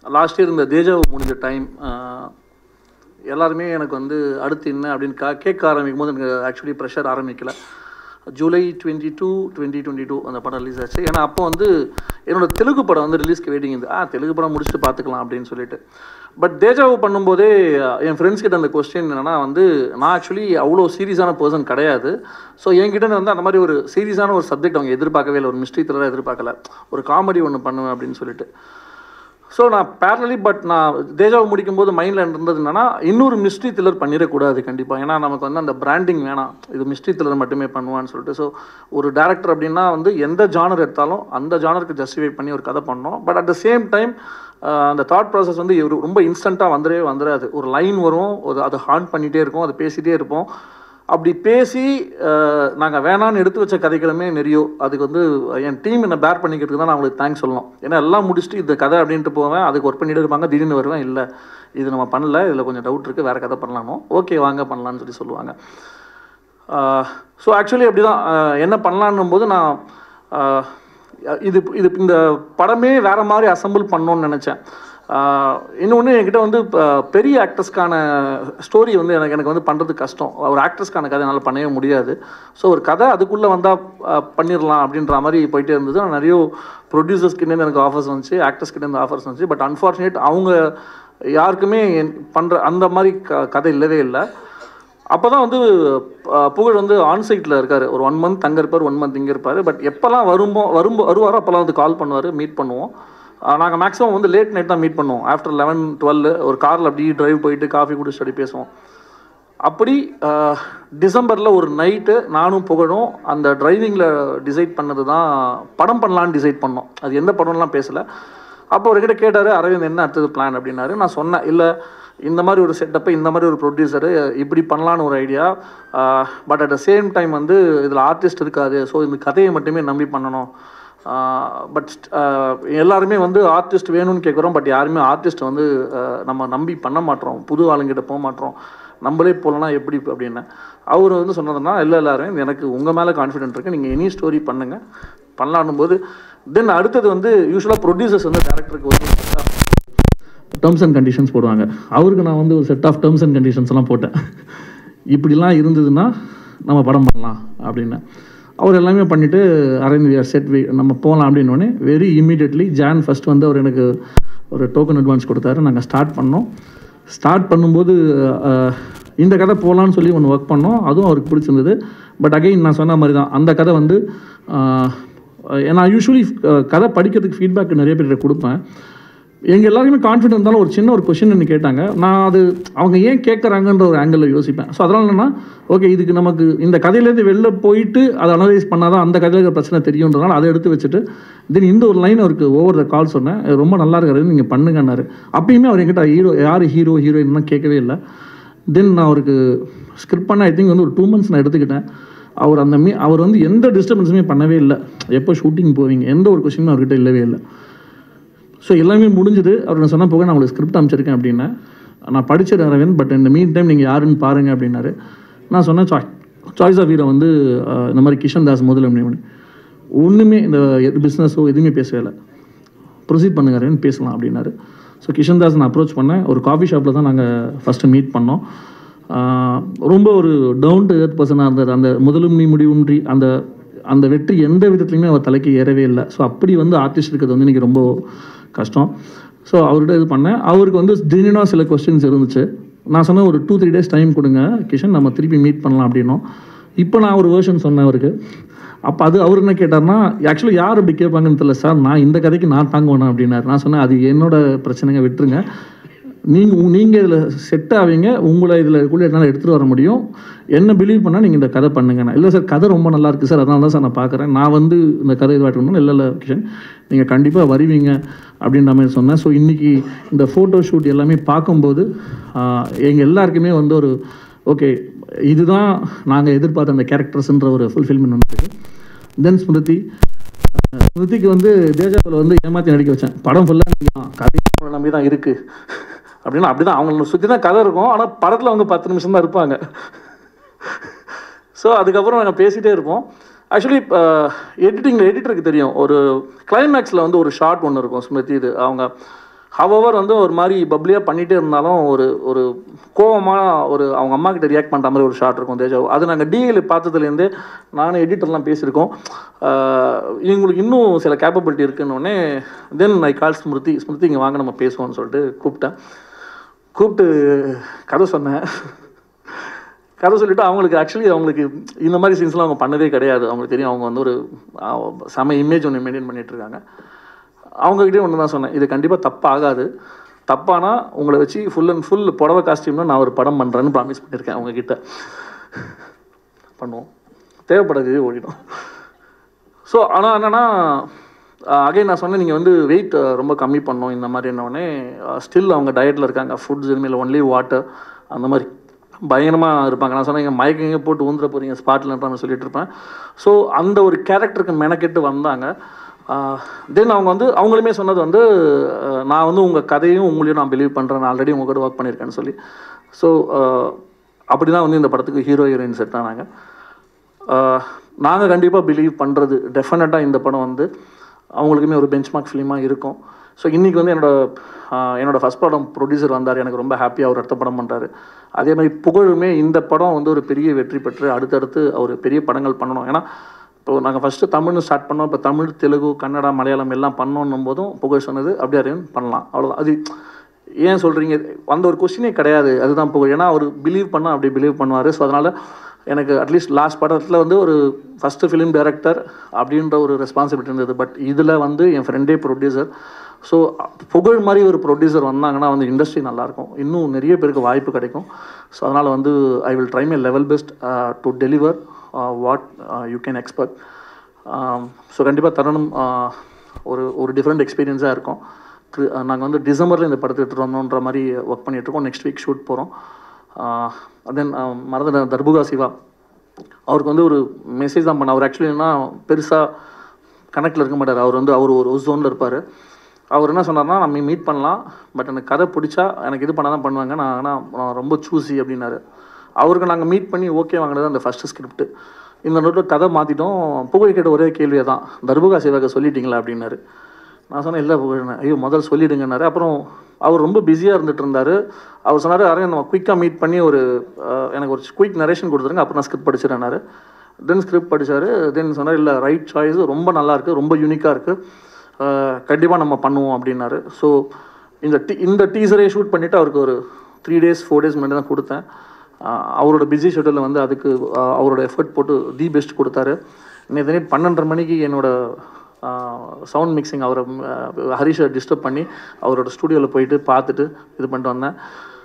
Last year இந்த deja vu முடிஞ்ச time எல்லாருமே எனக்கு வந்து அடுத்து என்ன அப்படின்னு கேட்க ஆரம்பிக்கும் போது எனக்கு ஆக்சுவலி ப்ரெஷர் ஆரம்பிக்கல. ஜூலை 22, 2022 அந்த படம் ரிலீஸ் ஆச்சு. ஏன்னா அப்போ வந்து என்னோடய தெலுங்கு படம் வந்து ரிலீஸ்க்கு வெயிட்டிங் இருந்து தெலுங்கு படம் முடிச்சுட்டு பார்த்துக்கலாம் அப்படின்னு சொல்லிட்டு. பட் தேஜாவு பண்ணும்போதே என் ஃப்ரெண்ட்ஸ் கிட்ட அந்த கொஸ்டின் என்னென்னா வந்து நான் ஆக்சுவலி அவ்வளோ சீரியஸான பர்சன் கிடையாது. ஸோ என்கிட்ட வந்து அந்த மாதிரி ஒரு சீரியஸான ஒரு சப்ஜெக்ட் அவங்க எதிர்பார்க்கவே இல்லை, ஒரு மிஸ்ட்ரி த்ரில்லராக எதிர்பார்க்கல, ஒரு காமெடி ஒன்று பண்ணுவேன் அப்படின்னு சொல்லிட்டு. ஸோ நான் பேரலி பட் நான் தேஜாவை முடிக்கும்போது மைண்டில் இருந்தது என்னன்னா இன்னொரு மிஸ்ட்ரி த்ரில்லர் பண்ணிடக்கூடாது கண்டிப்பாக. ஏன்னா நமக்கு வந்து அந்த பிராண்டிங் வேணாம், இது மிஸ்ட்ரி த்ரில்லர் மட்டுமே பண்ணுவான்னு சொல்லிட்டு. ஸோ ஒரு டேரக்டர் அப்படின்னா வந்து எந்த ஜானர் எடுத்தாலும் அந்த ஜானருக்கு ஜஸ்டிஃபை பண்ணி ஒரு கதை பண்ணோம். But at the same time அந்த தாட் ப்ராசஸ் வந்து ரொம்ப இன்ஸ்டண்ட்டாக வந்துடாது. ஒரு லைன் வரும், அதை ஹார்ன் பண்ணிகிட்டே இருக்கும், அதை பேசிகிட்டே இருப்போம். அப்படி பேசி நாங்கள் வேணான்னு எடுத்து வச்ச கதைகளுமே நிறையோ. அதுக்கு வந்து என் டீம் என்னை பேர் பண்ணிக்கிறதுக்கு தான் நான் அவங்களுக்கு தேங்க்ஸ் சொல்லணும். ஏன்னா எல்லாம் முடிச்சுட்டு இந்த கதை அப்படின்ட்டு போவேன், அதுக்கு ஒர்க் பண்ணிட்டு இருப்பாங்க, திடீர்னு வருவேன், இல்லை இது நம்ம பண்ணல, இதில் கொஞ்சம் டவுட் இருக்குது, வேறு கதை பண்ணலாமோ, ஓகே வாங்க பண்ணலான்னு சொல்லுவாங்க. ஸோ ஆக்சுவலி அப்படி தான் என்ன பண்ணலான்னும் போது நான் இது இந்த படமே வேறு மாதிரி அசம்பிள் பண்ணணுன்னு நினச்சேன். இன்னொன்று என்கிட்ட வந்து பெரிய ஆக்டர்ஸ்க்கான ஸ்டோரி வந்து எனக்கு வந்து பண்ணுறது கஷ்டம். ஒரு ஆக்டர்ஸ்க்கான கதை என்னால் பண்ணவே முடியாது. ஸோ ஒரு கதை அதுக்குள்ளே வந்தால் பண்ணிடலாம் அப்படின்ற மாதிரி போயிட்டே இருந்தது. நான் நிறைய ப்ரொடியூசர்ஸ்கிட்டேருந்து எனக்கு ஆஃபர்ஸ் வந்துச்சு, ஆக்டர்ஸ்கிட்டேருந்து ஆஃபர்ஸ் வந்துச்சு. பட் அன்ஃபார்ச்சுனேட் அவங்க யாருக்குமே பண்ணுற அந்த மாதிரி கதை இல்லவே இல்லை. அப்போ தான் வந்து புகழ் வந்து ஆன்சைட்டில் இருக்கார், ஒரு 1 month தங்க இருப்பார், 1 month இங்கே இருப்பார். பட் எப்போல்லாம் வருவாரோ அப்போல்லாம் வந்து கால் பண்ணுவார், மீட் பண்ணுவோம். நாங்கள் மேக்ஸிமம் வந்து லேட் நைட் தான் மீட் பண்ணுவோம். ஆஃப்டர் 11, 12 ஒரு காரில் அப்படி டிரைவ் போயிட்டு காஃபி குடிச்சு அப்படி பேசுவோம். அப்படி டிசம்பரில் ஒரு நைட்டு நானும் புகழும் அந்த டிரைவிங்கில் டிசைட் பண்ணது தான் படம் பண்ணலான்னு டிசைட் பண்ணோம். அது எந்த படம்லாம் பேசலை. அப்போ அவர்கிட்ட கேட்டார், அரவிந்த் என்ன அடுத்தது பிளான் அப்படின்னாரு. நான் சொன்னேன், இல்லை இந்த மாதிரி ஒரு செட்டப்பு, இந்த மாதிரி ஒரு ப்ரொடியூசரு, இப்படி பண்ணலான்னு ஒரு idea. But at the same time வந்து இதில் ஆர்டிஸ்ட் இருக்காது, ஸோ இந்த கதையை மட்டுமே நம்பி பண்ணணும். பட் எல்லாருமே வந்து ஆர்டிஸ்ட் வேணும்னு கேட்குறோம். பட் யாருமே ஆர்டிஸ்ட் வந்து நம்ம நம்பி பண்ண மாட்டோம், புது ஆளுங்கிட்ட போக மாட்டோம், நம்மளே போகலன்னா எப்படி அப்படின்னு அவர் வந்து சொன்னதுன்னா, இல்லை எல்லாரும் எனக்கு உங்கள் மேலே கான்ஃபிடென்ட் இருக்குது, நீங்கள் எனி ஸ்டோரி பண்ணுங்கள் பண்ணலான்னும் போது தென் அடுத்தது வந்து யூஸ்வலாக ப்ரொடியூசர்ஸ் வந்து டேரக்டருக்கு வந்து டேர்ம்ஸ் அண்ட் கண்டிஷன்ஸ் போடுவாங்க. அவருக்கு நான் வந்து ஒரு செட் ஆஃப் டேர்ம்ஸ் அண்ட் கண்டிஷன்ஸ்லாம் போட்டேன். இப்படிலாம் இருந்ததுன்னா நம்ம படம் பண்ணலாம் அப்படின்னு. அவர் எல்லாமே பண்ணிவிட்டு அரேஞ்ச் செட் நம்ம போகலாம் அப்படின்னோடனே வெரி இமீடியட்லி Jan 1 வந்து அவர் எனக்கு ஒரு டோக்கன் அட்வான்ஸ் கொடுத்தாரு. நாங்கள் ஸ்டார்ட் பண்ணோம். ஸ்டார்ட் பண்ணும்போது இந்த கதை போகலான்னு சொல்லி ஒன்று ஒர்க் பண்ணோம், அதுவும் அவருக்கு பிடிச்சிருந்தது. பட் அகைன் நான் சொன்ன மாதிரி தான் அந்த கதை வந்து நான் யூஸ்வலி கதை படிக்கிறதுக்கு ஃபீட்பேக் நிறைய பேர் கொடுப்பேன். எங்கள் எல்லாருமே கான்ஃபிடென்ட் இருந்தாலும் ஒரு சின்ன ஒரு கொஷின் என்ன கேட்டாங்க, நான் அது அவங்க ஏன் கேட்குறாங்கன்ற ஒரு ஆங்கிளில் யோசிப்பேன். ஸோ அதனால் என்னென்னா, ஓகே இதுக்கு நமக்கு இந்த கதையிலேருந்து வெளில போயிட்டு அதை அனலைஸ் பண்ணால் தான் அந்த கதையில் இருக்கிற பிரச்சனை தெரியுன்றதுனால அதை எடுத்து வச்சுட்டு தென் இந்த ஒரு லைன் அவருக்கு ஓவர் த கால் சொன்னேன், ரொம்ப நல்லா இருக்கிறது நீங்கள் பண்ணுங்கன்னாரு. அப்பயுமே அவர் என்கிட்ட யார் ஹீரோ ஹீரோயின்லாம் கேட்கவே இல்லை. தென் நான் அவருக்கு ஸ்கிரிப்ட் பண்ண ஐ திங்க் வந்து ஒரு 2 months நான் எடுத்துக்கிட்டேன். அவர் வந்து எந்த டிஸ்டர்பன்ஸுமே பண்ணவே இல்லை. எப்போ ஷூட்டிங் போவீங்க எந்த ஒரு கொஸ்டினுமே அவர்கிட்ட இல்லவே இல்லை. ஸோ எல்லாமே முடிஞ்சுது. அவர் நான் சொன்ன போக நான் உங்களுக்கு ஸ்கிரிப்ட் அமைச்சிருக்கேன் அப்படின்னா, நான் படிச்சிருக்கேன் அரவிந்த், பட் இந்த மீன் டைம் நீங்கள் யாருன்னு பாருங்கள் அப்படின்னாரு. நான் சொன்னேன் சாய்ஸ் ஆஃப் ஹீரோ வந்து இந்த மாதிரி கிஷன் தாஸ் முதல்ல அப்படின்னு ஒன்றுமே இந்த பிஸ்னஸோ எதுவுமே பேசவே இல்லை, ப்ரொசீட் பண்ணுங்க அரவிந்த் பேசலாம் அப்படின்னாரு. ஸோ கிஷன் தாஸ் நான் அப்ரோச் பண்ணேன். ஒரு காஃபி ஷாப்பில் தான் நாங்கள் ஃபஸ்ட்டு மீட் பண்ணோம். ரொம்ப ஒரு டவுன் டு எர்த் பர்சனாக இருந்தார். அந்த முதலும் நீ முடிவுன்றி அந்த வெற்றி எந்த விதத்துலையுமே அவர் தலைக்கு ஏறவே இல்லை. ஸோ அப்படி வந்து ஆர்டிஸ்ட் இருக்கிறது வந்து இன்றைக்கி ரொம்ப கஷ்டம். ஸோ அவர்கிட்ட இது பண்ணேன். அவருக்கு வந்து ஜென்யூனாக சில கொஸ்டின்ஸ் இருந்துச்சு. நான் சொன்னேன் ஒரு 2-3 days டைம் கொடுங்க கிஷன், நம்ம திருப்பி மீட் பண்ணலாம் அப்படின்னோம். இப்போ நான் ஒரு வேர்ஷன் சொன்னேன் அவருக்கு. அப்போ அவர் என்ன கேட்டார்னா, ஆக்சுவலி யார் அப்படி கேட்பாங்கன்னு தெரியல சார், நான் இந்த கதைக்கு நான் தாங்க வேணாம் அப்படின்னாரு. நான் சொன்னேன் அது என்னோட பிரச்சனைங்க, விட்டுருங்க, நீங்கள் இதில் செட் ஆவீங்க, உங்களை இதில் கூட என்னால் எடுத்துகிட்டு வர முடியும், என்ன பிலீவ் பண்ணால் நீங்கள் இந்த கதை பண்ணுங்கண்ணா. இல்லை சார் கதை ரொம்ப நல்லா இருக்குது சார், அதனால தான் சார் நான் பார்க்குறேன், நான் வந்து இந்த கதை இதுவாட்டணும். இல்லை கிஷன் நீங்கள் கண்டிப்பாக வருவீங்க அப்படின்ற மாதிரி சொன்னேன். ஸோ இன்றைக்கி இந்த ஃபோட்டோ ஷூட் எல்லாமே பார்க்கும்போது எங்கள் எல்லாருக்குமே வந்து ஒரு ஓகே இதுதான் நாங்கள் எதிர்பார்த்த அந்த கேரக்டர்ஸ்ன்ற ஒரு ஃபுல்ஃபில்மெண்ட் வந்துருக்கு. தென் ஸ்மிருதிக்கு வந்து தேஜாவில் வந்து ஏமாற்றி நடிக்க வச்சேன். படம் ஃபுல்லாக கதை நம்பி தான் இருக்குது அப்படின்னா அப்படி தான் அவங்கள சுற்றி தான் கதை இருக்கும். ஆனால் படத்தில் அவங்க 10 நிமிஷம் தான் இருப்பாங்க. ஸோ அதுக்கப்புறம் நாங்கள் பேசிகிட்டே இருப்போம். ஆக்சுவலி எடிட்டருக்கு தெரியும், ஒரு கிளைமேக்ஸில் வந்து ஒரு ஷார்ட் ஒன்று இருக்கும் ஸ்மிருதி, இது அவங்க ஹவவர் வந்து ஒரு மாதிரி பப்ளியாக பண்ணிகிட்டே இருந்தாலும் ஒரு கோவமாக அவங்க அம்மா கிட்ட ரியாக்ட் பண்ணுற மாதிரி ஒரு ஷாட் இருக்கும் தேஜாவு. அது நாங்கள் டிஏல பார்த்ததுலேருந்தே நானும் எடிட்டர்லாம் பேசியிருக்கோம். இவங்களுக்கு இன்னும் சில கேப்பபிலிட்டி இருக்குன்னொடனே தென் ஐ கால் ஸ்மிருதி இங்கே வாங்க நம்ம பேசுவோம்னு சொல்லிட்டு கூப்பிட்டு கதை சொன்னேன். கதை சொல்லிவிட்டு அவங்களுக்கு இந்த மாதிரி சீன்ஸ்லாம் அவங்க பண்ணதே கிடையாது. அவங்களுக்கு தெரியும் அவங்க வந்து ஒரு செம இமேஜ் ஒன்று மெயின்டைன் பண்ணிகிட்ருக்காங்க. அவங்ககிட்டே ஒன்று தான் சொன்னேன், இது கண்டிப்பாக தப்பாகாது, தப்பானா உங்களை வச்சு ஃபுல் அண்ட் ஃபுல் புடவை காஸ்டியூம்னா நான் ஒரு படம் பண்ணுறேன்னு ப்ராமிஸ் பண்ணியிருக்கேன் அவங்கக்கிட்ட. பண்ணுவோம், தேவைப்படாது ஓடிடும். ஸோ ஆனால் என்னென்னா அகைன் நான் சொன்னேன், நீங்கள் வந்து வெயிட் ரொம்ப கம்மி பண்ணோம் இந்த மாதிரி என்னோடனே ஸ்டில் அவங்க டயட்டில் இருக்காங்க. ஃபுட்ஸ் எதுவுமே ஒன்லி வாட்டர் அந்த மாதிரி பயங்கரமாக இருப்பாங்க. நான் சொன்னேன் மயக்கங்க போட்டு ஊந்துட போகிறீங்க ஸ்பாட்லன்ற சொல்லிட்டு இருப்பேன். ஸோ அந்த ஒரு கேரக்டருக்கு மெனக்கெட்டு வந்தாங்க. தென் அவங்களுமே சொன்னது வந்து நான் வந்து உங்கள் கதையும் உங்களையும் நான் பிலீவ் பண்ணுறேன், நான் ஆல்ரெடி உங்கள் கூட ஒர்க் பண்ணியிருக்கேன்னு சொல்லி. ஸோ அப்படி தான் வந்து இந்த படத்துக்கு ஹீரோயின் செட் ஆனாங்க. நாங்கள் கண்டிப்பாக பிலீவ் பண்ணுறது டெஃபினட்டாக இந்த படம் வந்து அவங்களுக்குமே ஒரு பெஞ்ச்மார்க் ஃபிலிமாக இருக்கும். ஸோ இன்றைக்கி வந்து என்னோடய ஃபஸ்ட் படம் ப்ரொடியூசர் வந்தார், எனக்கு ரொம்ப ஹாப்பியாக அவர் அடுத்த படம் பண்ணுறாரு. அதே மாதிரி புகழுமே இந்த படம் வந்து ஒரு பெரிய வெற்றி பெற்று அடுத்தடுத்து அவர் பெரிய படங்கள் பண்ணணும். ஏன்னா இப்போ நாங்கள் ஃபஸ்ட்டு தமிழ்னு ஸ்டார்ட் பண்ணோம், இப்போ தமிழ், தெலுங்கு, கன்னடா, மலையாளம் எல்லாம் பண்ணோன்னும் போதும் புகழ் சொன்னது அப்படியே அரேஞ்ச் பண்ணலாம், அவ்வளோதான். அது ஏன் சொல்கிறீங்க அந்த ஒரு கொஸ்டினே கிடையாது, அதுதான் புகழ். ஏன்னா அவர் பிலீவ் பண்ணால் அப்படி பிலீவ் பண்ணுவார். ஸோ அதனால் எனக்கு அட்லீஸ்ட் லாஸ்ட் படத்தில் வந்து ஒரு ஃபஸ்ட்டு ஃபிலிம் டைரக்டர் அப்படின்ற ஒரு ரெஸ்பான்சிபிலிட்டி இருந்தது. பட் இதில் வந்து என் ஃப்ரெண்டே ப்ரொடியூசர். ஸோ புகழ் மாதிரி ஒரு ப்ரொடியூசர் வந்தாங்கன்னா வந்து இண்டஸ்ட்ரி நல்லாயிருக்கும், இன்னும் நிறைய பேருக்கு வாய்ப்பு கிடைக்கும். ஸோ அதனால் வந்து I will try my level best to deliver what you can expect. So கண்டிப்பாக தருணம் ஒரு டிஃப்ரெண்ட் எக்ஸ்பீரியன்ஸாக இருக்கும். நாங்கள் வந்து டிசம்பரில் இந்த படத்தை எடுத்துகிட்டு வந்தோன்ற மாதிரி ஒர்க் பண்ணிகிட்ருக்கோம். நெக்ஸ்ட் வீக் ஷூட் போகிறோம். தென் மறந்த தர்புகா சிவா அவருக்கு வந்து ஒரு மெசேஜ் தான் பண்ண. அவர் ஆக்சுவலி என்ன பெருசாக கனெக்டில் இருக்க மாட்டார். அவர் ஒரு ஜோனில் இருப்பார். அவர் என்ன சொன்னார்னா, நம்ம மீட் பண்ணலாம், பட் எனக்கு கதை பிடிச்சா எனக்கு இது பண்ணால் தான் பண்ணுவாங்க, நான் ரொம்ப சூஸி அப்படின்னாரு. அவருக்கு நாங்கள் மீட் பண்ணி ஓகே வாங்கினது அந்த ஃபஸ்ட்டு ஸ்கிரிப்ட். இந்த நோட்டில் கதை மாற்றிட்டோம். புகழ் கேட்ட ஒரே கேள்வியை தான், தர்புகா சிவாக்க சொல்லிட்டீங்களா அப்படின்னாரு. நான் சொன்னேன் இல்லை புகழ்னேன். ஐயோ முதல் சொல்லிவிடுங்கன்னாரு. அப்புறம் அவர் ரொம்ப பிஸியாக இருந்துகிட்டு இருந்தார். அவர் சொன்னார், யாரையும் நம்ம குயிக்காக மீட் பண்ணி எனக்கு ஒரு குயிக் நரேஷன் கொடுத்துருங்க, அப்புறம் நான் ஸ்கிரிப்ட் படிச்சிடறேன்னாரு. தென் ஸ்கிரிப்ட் படித்தார். தென் சொன்னார், இல்லை ரைட் சாய்ஸ், ரொம்ப நல்லாயிருக்கு, ரொம்ப யூனிக்காக இருக்குது, கண்டிப்பாக நம்ம பண்ணுவோம் அப்படின்னாரு. ஸோ இந்த டீசரே ஷூட் பண்ணிவிட்டு அவருக்கு ஒரு 3 days 4 days முன்னாடி தான் கொடுத்தேன். அவரோட பிஸி ஷெட்யூலில் வந்து அதுக்கு அவரோட எஃபர்ட் போட்டு தி பெஸ்ட் கொடுத்தாரு. நேற்று நைட் 12:30 மணிக்கு என்னோடய சவுண்ட் மிக்சிங் அவரை ஹரிஷை டிஸ்டர்ப் பண்ணி அவரோட ஸ்டூடியோவில் போயிட்டு பார்த்துட்டு இது பண்ணிட்டு வந்தேன்.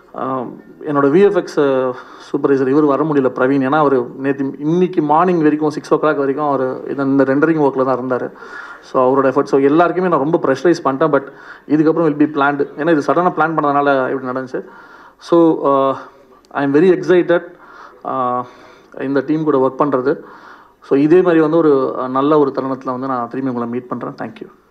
என்னோடய விஎஃப்எக்ஸ் சூப்பர்வைசர் இவர் வர முடியல, பிரவீன். ஏன்னா அவர் இன்னைக்கு மார்னிங் வரைக்கும் 6 o'clock வரைக்கும் அவர் இந்த ரெண்டரிங் ஒர்க்கில் தான் இருந்தார். ஸோ அவரோட எஃபர்ட். ஸோ எல்லாருக்குமே நான் ரொம்ப ப்ரெஷரைஸ் பண்ணிட்டேன். பட் இதுக்கப்புறம் வில் பி பிளான்டு. ஏன்னா இது சடனாக பிளான் பண்ணதுனால இப்படி நடந்துச்சு. So I am very excited இந்த டீம் கூட ஒர்க் பண்ணுறது. ஸோ இதே மாதிரி வந்து ஒரு நல்ல ஒரு தருணத்தில் வந்து நான் திரும்பி உங்களை மீட் பண்ணுறேன். தேங்க்யூ.